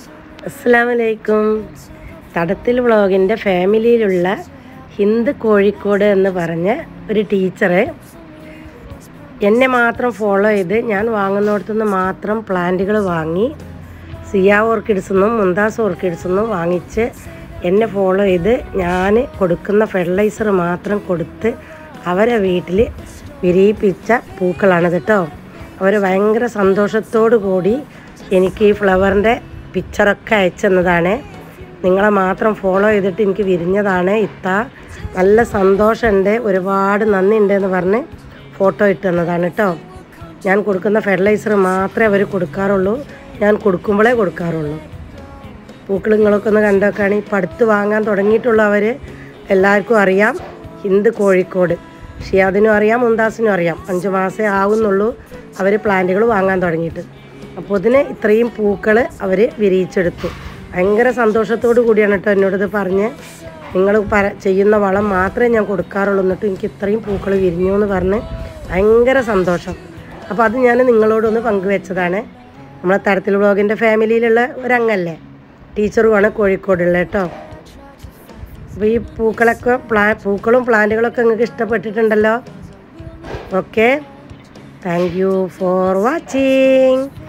അസ്സലാമലൈക്കും. തടത്തിൽ വ്ളോഗിൻ്റെ ഫാമിലിയിലുള്ള ഹിന്ദ് കോഴിക്കോട് എന്ന് പറഞ്ഞ ഒരു ടീച്ചറ് എന്നെ മാത്രം ഫോളോ ചെയ്ത് ഞാൻ വാങ്ങുന്നിടത്തുനിന്ന് മാത്രം പ്ലാന്റുകൾ വാങ്ങി സിയ ഓർക്കിഡ്സെന്നും മുന്താസ് ഓർക്കിഡ്സെന്നും വാങ്ങിച്ച് എന്നെ ഫോളോ ചെയ്ത് ഞാൻ കൊടുക്കുന്ന ഫെർട്ടിലൈസർ മാത്രം കൊടുത്ത് അവരെ വീട്ടിൽ വിരിയിപ്പിച്ച പൂക്കളാണ് കേട്ടോ. അവർ ഭയങ്കര സന്തോഷത്തോടു കൂടി എനിക്ക് ഈ ഫ്ലവറിൻ്റെ പിക്ചറൊക്കെ അയച്ചു തന്നതാണ്. നിങ്ങളെ മാത്രം ഫോളോ ചെയ്തിട്ട് എനിക്ക് വിരിഞ്ഞതാണ് ഇത്ത, നല്ല സന്തോഷമുണ്ട്, ഒരുപാട് നന്ദിയുണ്ട് എന്ന് പറഞ്ഞ് ഫോട്ടോ ഇട്ട് തന്നതാണ് കേട്ടോ. ഞാൻ കൊടുക്കുന്ന ഫെർട്ടിലൈസർ മാത്രമേ അവർ കൊടുക്കാറുള്ളൂ, ഞാൻ കൊടുക്കുമ്പോഴേ കൊടുക്കാറുള്ളൂ. പൂക്കൾ നിങ്ങളൊക്കെ ഒന്ന് കണ്ടൊക്കെയാണ്. ഇപ്പം അടുത്ത് വാങ്ങാൻ തുടങ്ങിയിട്ടുള്ളവർ എല്ലാവർക്കും അറിയാം ഹിന്ദ് കോഴിക്കോട്. ഷിയാദിനും അറിയാം, മുന്താസിനും അറിയാം. 5 മാസമേ ആവുന്നുള്ളൂ അവർ പ്ലാന്റുകൾ വാങ്ങാൻ തുടങ്ങിയിട്ട്. അപ്പോൾ ഇതിന് ഇത്രയും പൂക്കൾ അവർ വിരിയിച്ചെടുത്തു. ഭയങ്കര സന്തോഷത്തോടു കൂടിയാണ് കേട്ടോ എന്നോടിത് പറഞ്ഞ്, നിങ്ങൾ ചെയ്യുന്ന വളം മാത്രമേ ഞാൻ കൊടുക്കാറുള്ളൂ, എന്നിട്ട് എനിക്ക് ഇത്രയും പൂക്കൾ വിരിഞ്ഞു എന്ന് പറഞ്ഞ് ഭയങ്കര സന്തോഷം. അപ്പോൾ അത് ഞാൻ നിങ്ങളോടൊന്ന് പങ്കുവെച്ചതാണ്. നമ്മളെ തടത്തിൽ വ്ളോഗിൻ്റെ ഫാമിലിയിലുള്ള ഒരംഗല്ലേ, ടീച്ചറുമാണ് കോഴിക്കോടുള്ള കേട്ടോ. അപ്പോൾ ഈ പൂക്കളൊക്കെ പൂക്കളും പ്ലാന്റുകളൊക്കെ നിങ്ങൾക്ക് ഇഷ്ടപ്പെട്ടിട്ടുണ്ടല്ലോ. Okay, thank you for watching.